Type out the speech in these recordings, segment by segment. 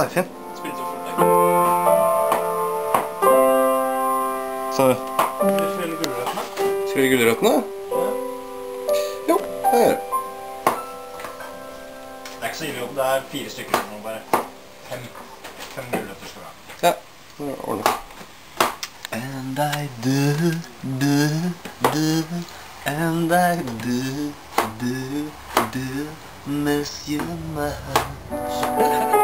da, fin. Spill så fort, Så Vil du spille gulrøttene? spiller gulrøttene? Jo, det gjør jeg. Det er ikke så ille jobb, det er 4 stykker nå bare. 5 gulrøtter skal vi ha. Ja, det ordner. And I do, and I do miss you much.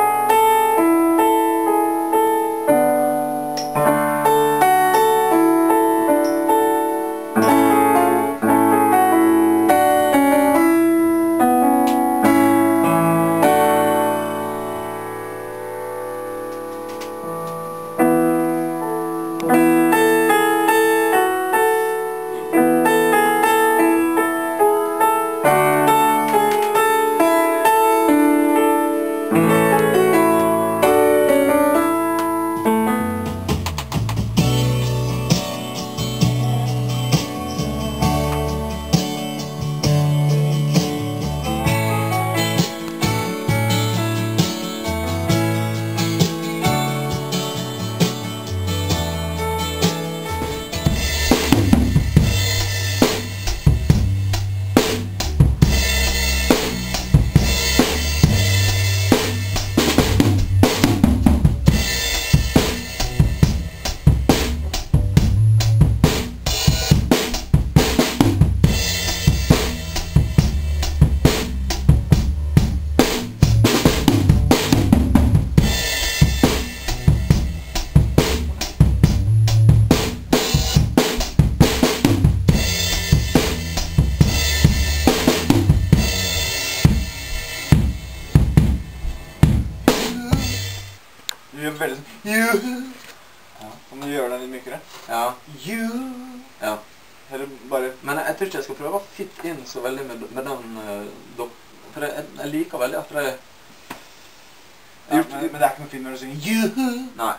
Du gjør veldig sånn you. Ja, kan du gjøre den litt mykere? Ja. You. Ja. Eller bare... Men jeg tror ikke jeg skal prøve å fitte inn så veldig med den for jeg liker veldig at det Ja, men det er ikke noe fint når du synger you. Nei.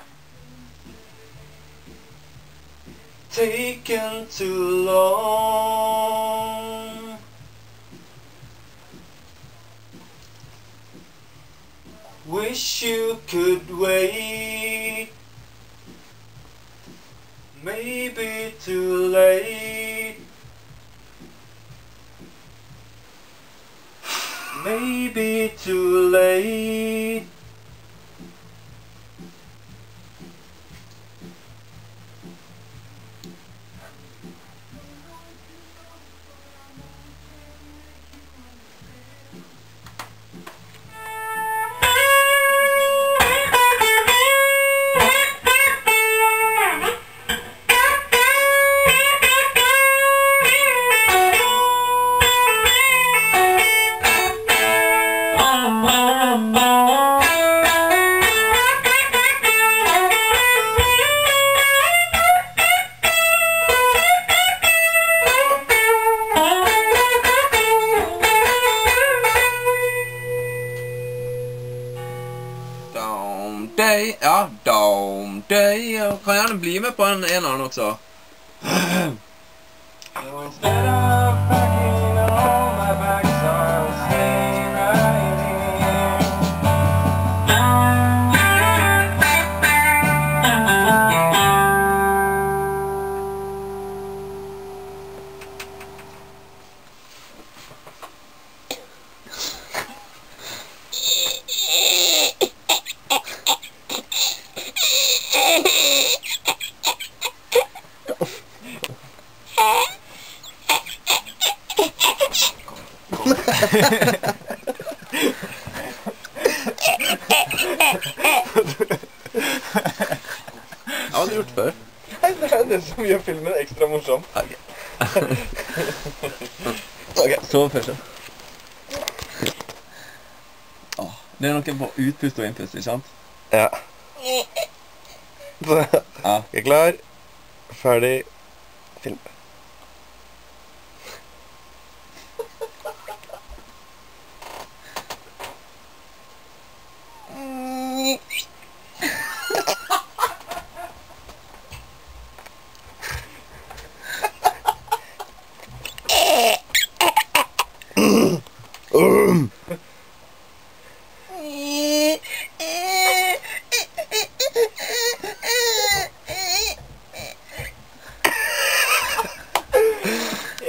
Taken too long. Wish you could wait. Maybe too late. Maybe too late. Ja, kan gjerne bli med på en annen også. Jeg har aldri gjort det før. Nei, det er det som gjør filmen ekstra morsom. Ok. Ok. Så først. Det er noe på utpust og innpust, ikke sant? Ja. Så, Ja. er klar, ferdig, film.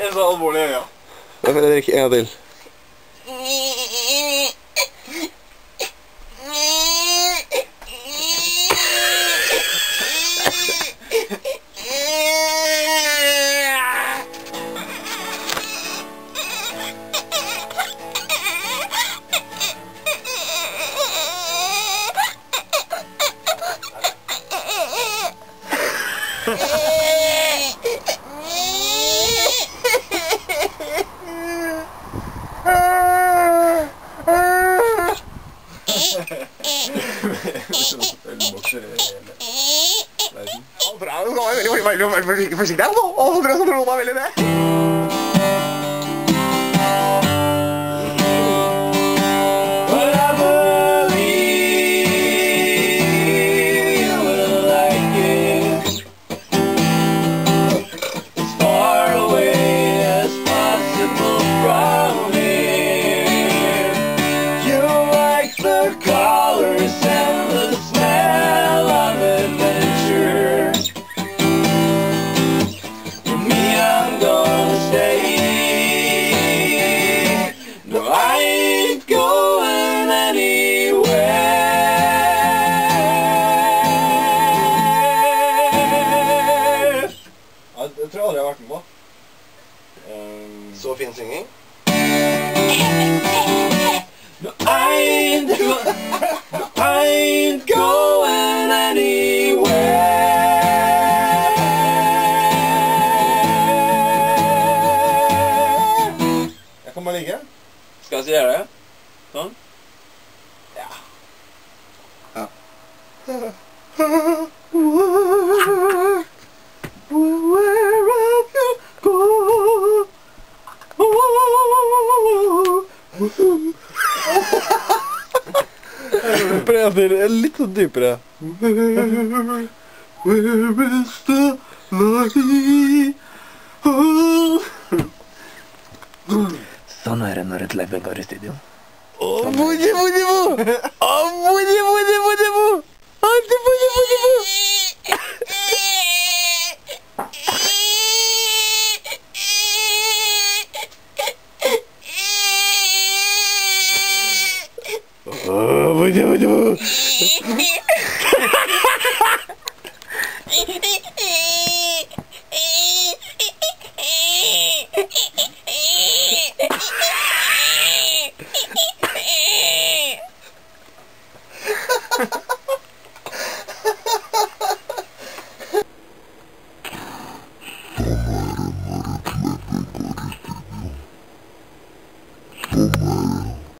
er så alvorlig, ja. Da får jeg drikke en til. Bra, du skal være veldig forsiktig her, da. Å, bra, så tror jeg veldig det. Det tror jeg aldri jeg har vært med på. Så fin synging. No, I ain't going anywhere. Jeg kan bare ligge. Skal jeg si det? Sånn? Ja. Ja. Prøver litt sånn dypere. Where is the light? Sånn er det når et live går i studio. Oh,